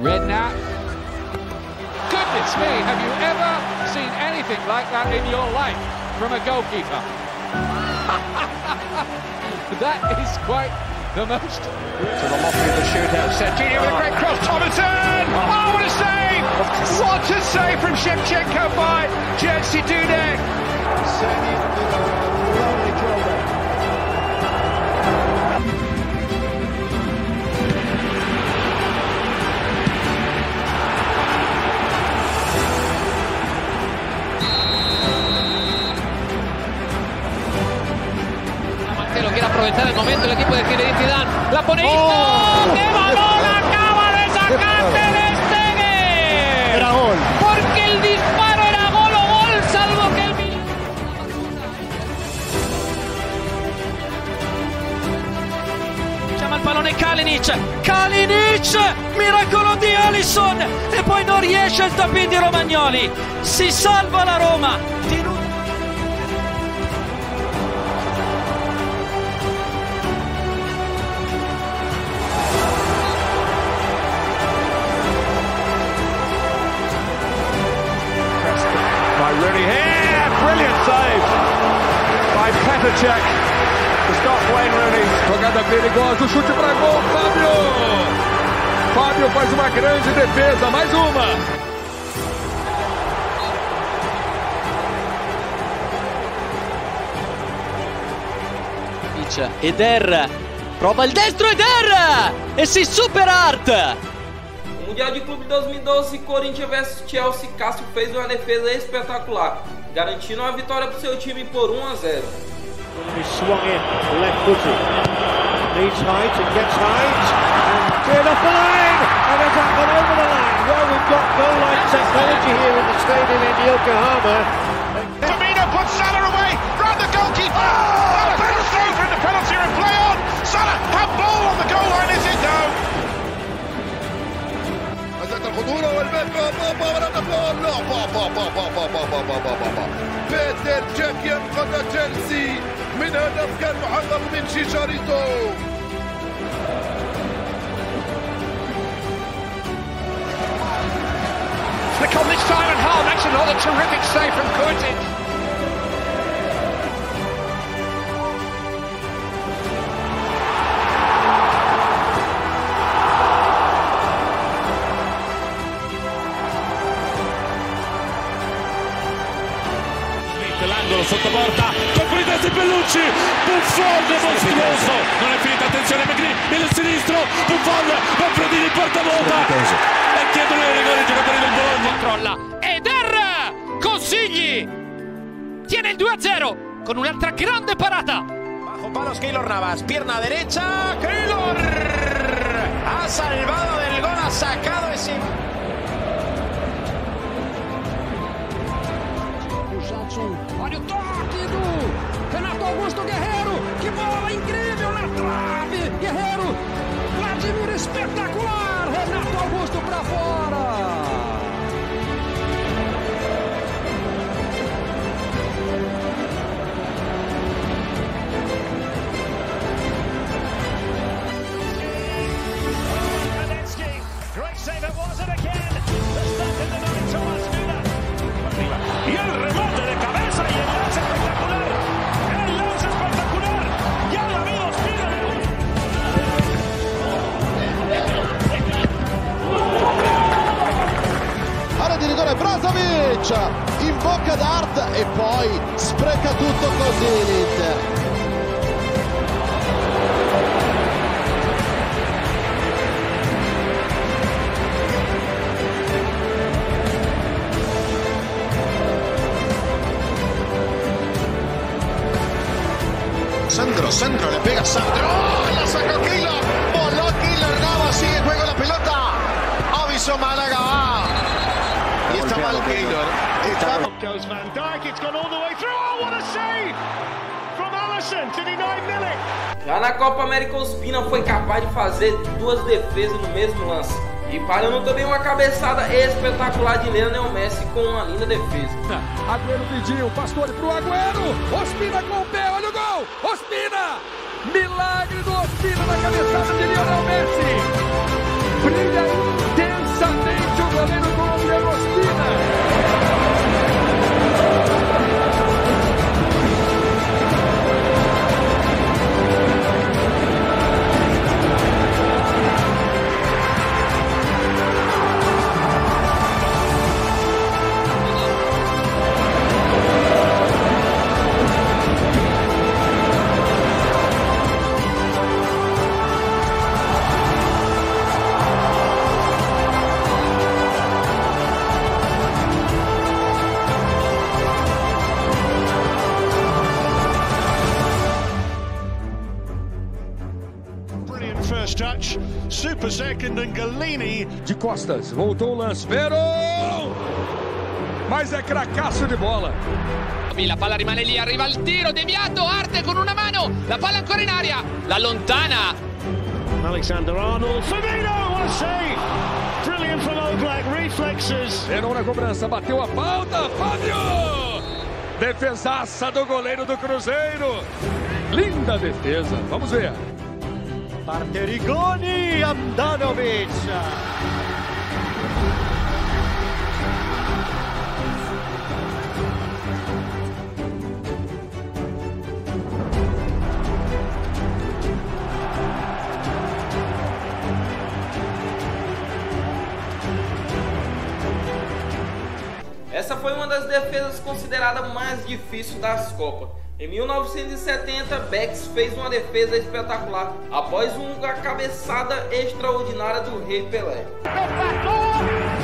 Redknapp. Goodness me, have you ever seen anything like that in your life from a goalkeeper? That is quite the most. To the lofty of the shootout. Serginho with a great cross. Thomason! Oh, what a save! What a save from Shevchenko by Jerzy Dudek. Serginho did a lovely job there. Quiere aprovechar el momento el equipo de Zinedine Zidane, la pone Isco, ¡qué balón acaba de sacar Ter Stegen! Era gol. Porque el disparo era gol o gol, salvo que el chiama il pallone Kalinic, miracolo di Alisson e poi non riesce il tappin di Romagnoli, si salva la Roma. Rooney here, brilliant save by Petr Cech to stop Wayne Rooney. Jogada perigosa, o chute para gol, Fábio faz uma grande defesa, mais uma. Eder prova il destro, Eder e si supera Art. Mundial de Clube 2012, Corinthians vs Chelsea, Cássio fez uma defesa espetacular, garantindo a vitória para o seu time por 1-0. He swung in, left footed. Needs height, it gets height. And cleared off the line! And it's gone over the line. Well, we've got goal line technology here in the stadium in Yokohama. Firmino puts Salah away, round the goalkeeper. Salah breaks through from the penalty and play on. Salah, have ball on the goal line, is it now? الخطورة والباب بيتر تشيك ينقذ تشيلسي من هدف كان محقق من شيشاريتو. Flick on this time and Hall makes another terrific save from Kurtic. L'angolo sotto porta, colpo di testa di Bellucci, Buffon mostruoso, non è finita, attenzione McGree, il sinistro, Buffon, Manfredini porta vuota e chiedono il rigore i giocatori del Bologna. Controlla Eder, Consigli tiene il 2-0 con un'altra grande parata. Bajo palos Keylor Navas, pierna derecha, Keylor ha salvado del gol, ha sacado ese. Olha o toque do Renato Augusto Guerreiro. Que bola incrível na trave. Guerreiro, Vladimir espetacular. Renato Augusto para fora. Great save it was it again. The stuff in the night, Thomas Müller. Y el remate de cabeza y el lance espectacular. El lance espectacular. Ya la vi Ospina. Area di rigore Brozovic in bocca d'Art e poi spreca tutto così l'Inter. Sandro le pega a Sandro, la sacó Keylor, voló Keylor Navas, sigue en juego la pelota, aviso Málaga, y está mal Keylor, Goes Van Dijk, it's gone all the way through, oh what a save from Alisson to deny Milik. Já na Copa América, Ospina foi capaz de fazer duas defesas no mesmo lance. E parando também uma cabeçada espetacular de Lionel Messi com uma linda defesa. Agüero pediu, Pastore pro Agüero. Ospina com o pé, olha o gol. Ospina, milagre do Ospina na cabeçada de Lionel Messi. Brilha intensamente. second and Galini. De costas, voltou o lance. Verón! Mas é cracasso de bola. La palla rimane lì, arriva il tiro deviato, Arte con una mano, la palla ancora in aria, la lontana. Alexander-Arnold, Firmino, what a save! Brilliant from Oblak, reflexes. Verón na cobrança, bateu a falta, Fábio! Defesaça do goleiro do Cruzeiro. Linda defesa, vamos ver. Parte Rigoni, Handanovic. Essa foi uma das defesas consideradas mais difíceis das Copas. Em 1970, Becks fez uma defesa espetacular após uma cabeçada extraordinária do Rei Pelé.